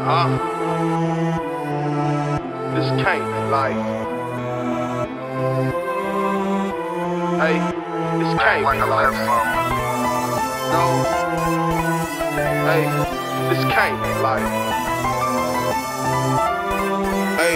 This can't be life. Hey, this can't be life. No. Hey, this can't be life. Hey,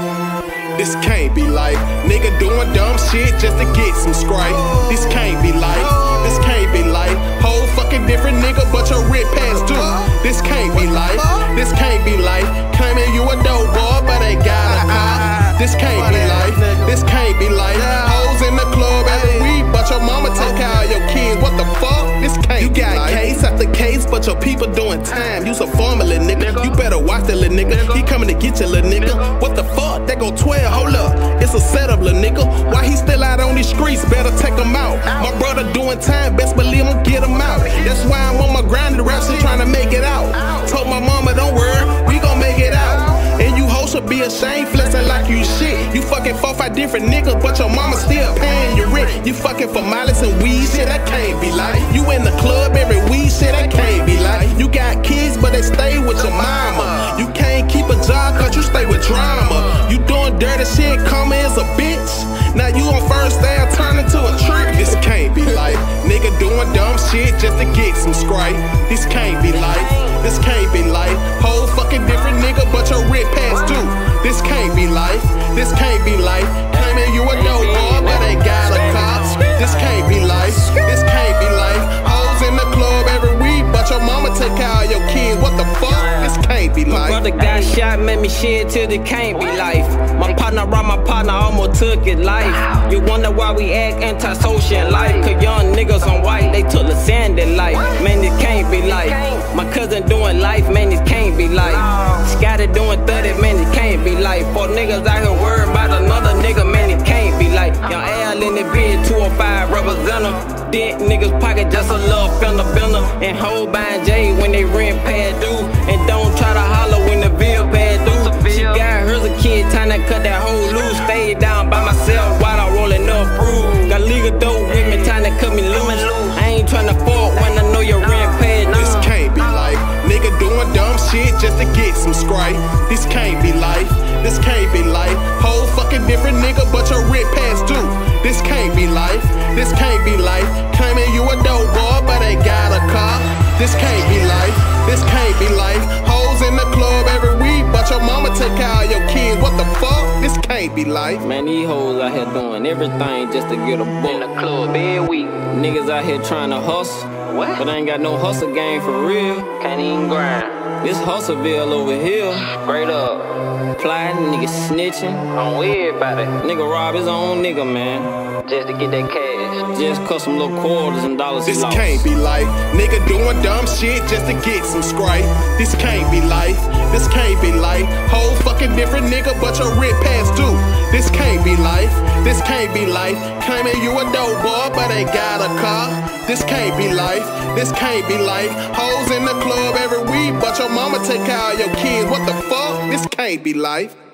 this can't be life. Nigga doing dumb shit just to get some Sprite. This can't be life. This can't be life. Whole fucking different nigga, but your rip past too. This can't be life. This can't be life. Claiming you a dope boy, but ain't got a car. This can't be life. This can't be life. Hoes in the club every week, but your mama take care of your kids. What the fuck? This can't be life. You got case after case, but your people doing time. You's a formula, nigga. You better watch that little nigga. He coming to get you, little nigga. What the fuck? That go 12. Hold up. It's a setup, little nigga. Why he still out on these streets? Better take him out. My brother doing time. Best believe him, get him out. That's why I'm on my grind. The rap shit trying to make it out. Told my mama, don't worry, we gon' make it out. And you hoes should be ashamed, flexing like you shit. You fucking 4-5 different niggas, but your mama still paying your rent. You fucking for mileage and weed, shit, that can't be like. You in the club every week, shit, that can't be like. You got kids, but they stay with your mama. You can't keep a job, cause you stay with drama. You doing dirty shit, coming as a bitch. Now you on first day, I turn into a trick. This can't be life. Nigga doing dumb shit just to get some Sprite. This can't be life. This can't be life. Whole fucking different nigga, but your rip past too. This can't be life. This can't be life. Claiming you a dope boy, but ain't got a car. This can't be life. This can't be life. Hoes in the club every week, but your mama take care of your kids. What the fuck? This can't be life. My brother got shot, made me shed till it can't be life. My partner robbed my partner, almost took his life. You wonder why we act antisocial in life. Cause young niggas on white, they took the sand in life. Man, this can't be life. My cousin doing life, man, this can't be life. Scotty doing 30, man, this can't be life. Four niggas out here worried about another nigga, man, it can't be life. Young Al in the bed, 205 representative. Dent niggas pocket just a little fender bender. And hold buying J when they rent pad due. And don't try to holler when the bill pad due. She got hers a kid, time to cut that whole loose. Stayed down by myself while I rolling up fruit. Got legal dope with me, time to cut me loose. I ain't tryna fuck when I know your rent pad due. This can't be life. Nigga doing dumb shit just to get some Sprite. This can't be life. This can't be life. Whole fucking different nigga, but your rip past too. This can't be life. This can't be life. Claiming you a dope boy, but ain't got a car. This can't be life. This can't be life. Hoes in the club every week, but your mama take care of your kids. What the fuck? This can't be life. Man, these hoes out here doing everything just to get a book. In the club every week. Niggas out here trying to hustle. What? But I ain't got no hustle game for real. Can't even grind. This Hustleville over here. Straight up. Plotting, niggas snitching. On everybody. Nigga rob his own nigga, man. Just to get that cash. Just cut some little quarters and dollars. This can't be life. Nigga doing dumb shit just to get some Sprite. This can't be life. This can't be life. Whole fucking different nigga, but your rip past too. This can't be life. This can't be life. Claiming you a dope boy, but ain't got a car. This can't be life. This can't be life. Hoes in the club every week, but your mama take care of your kids. What the fuck? This can't be life.